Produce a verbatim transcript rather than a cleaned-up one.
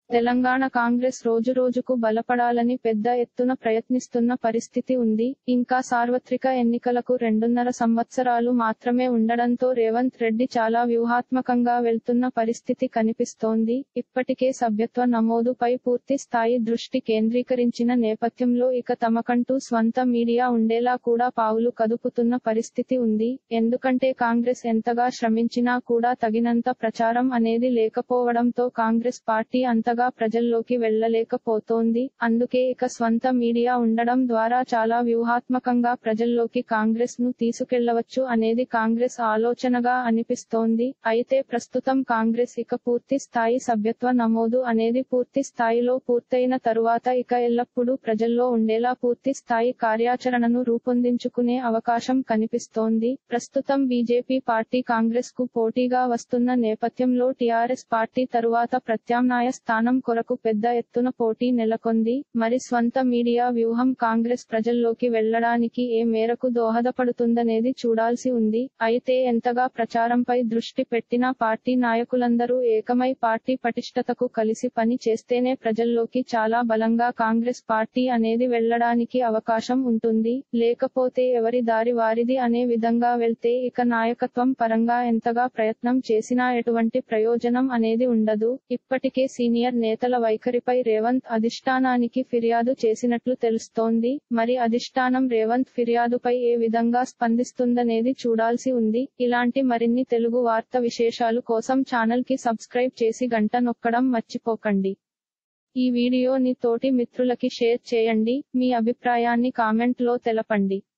తెలంగాణ కాంగ్రెస్ రోజురోజుకు బలపడాలని పెద్ద ఎత్తున ప్రయత్నిస్తున్న పరిస్థితి ఉంది. ఇంకా సార్వత్రిక ఎన్నికలకు రెండున్నర సంవత్సరాలు మాత్రమే ఉండడంతో రేవంత్ రెడ్డి చాలా వ్యూహాత్మకంగా వెళ్తున్న పరిస్థితి కనిపిస్తోంది. ఇప్పటికే సభ్యత్వ నమోదుపై పూర్తి స్థాయి దృష్టి కేంద్రీకరించిన నేపథ్యంలో ఇక తమకంటూ స్వంత మీడియా ఉండేలా కూడా పావులు కదుపుతున్న పరిస్థితి ఉంది. ఎందుకంటే కాంగ్రెస్ ఎంతగా శ్రమించినా కూడా తగినంత ప్రచారం అనేది లేకపోవడంతో కాంగ్రెస్ పార్టీ అంతగా ప్రజల్లోకి వెళ్లలేకపోతోంది. అందుకే ఇక స్వంత మీడియా ఉండడం ద్వారా చాలా వ్యూహాత్మకంగా ప్రజల్లోకి కాంగ్రెస్ ను తీసుకెళ్లవచ్చు అనేది కాంగ్రెస్ ఆలోచనగా అనిపిస్తోంది. అయితే ప్రస్తుతం కాంగ్రెస్ ఇక పూర్తి స్థాయి సభ్యత్వ నమోదు అనేది పూర్తి స్థాయిలో పూర్తయిన తరువాత ఇక ఎల్లప్పుడూ ప్రజల్లో ఉండేలా పూర్తి స్థాయి కార్యాచరణను రూపొందించుకునే అవకాశం కనిపిస్తోంది. ప్రస్తుతం బీజేపీ పార్టీ కాంగ్రెస్ కు పోటీగా వస్తున్న నేపథ్యంలో టీఆర్ఎస్ పార్టీ తరువాత ప్రత్యామ్నాయ స్థానం కొరకు పెద్ద ఎత్తున పోటీ నెలకొంది. మరి స్వంత మీడియా వ్యూహం కాంగ్రెస్ ప్రజల్లోకి వెళ్లడానికి ఏ మేరకు దోహదపడుతుందనేది చూడాల్సి ఉంది. అయితే ఎంతగా ప్రచారంపై దృష్టి పెట్టినా పార్టీ నాయకులందరూ ఏకమై పార్టీ పటిష్టతకు కలిసి పని చేస్తేనే ప్రజల్లోకి చాలా బలంగా కాంగ్రెస్ పార్టీ అనేది వెళ్లడానికి అవకాశం ఉంటుంది. లేకపోతే ఎవరి దారి వారిది అనే విధంగా వెళ్తే ఇక నాయకత్వం పరంగా ఎంతగా ప్రయత్నం చేసినా ఎటువంటి ప్రయోజనం అనేది ఉండదు. ఇప్పటికే సీనియర్ నేతల వైఖరిపై రేవంత్ అధిష్టానానికి ఫిర్యాదు చేసినట్లు తెలుస్తోంది. మరి అధిష్టానం రేవంత్ ఫిర్యాదుపై ఏ విధంగా స్పందిస్తుందనేది చూడాల్సి ఉంది. ఇలాంటి మరిన్ని తెలుగు వార్త విశేషాలు కోసం ఛానల్ కి సబ్స్క్రైబ్ చేసి గంట నొక్కడం మర్చిపోకండి. ఈ వీడియోని తోటి మిత్రులకి షేర్ చేయండి. మీ అభిప్రాయాన్ని కామెంట్ లో తెలపండి.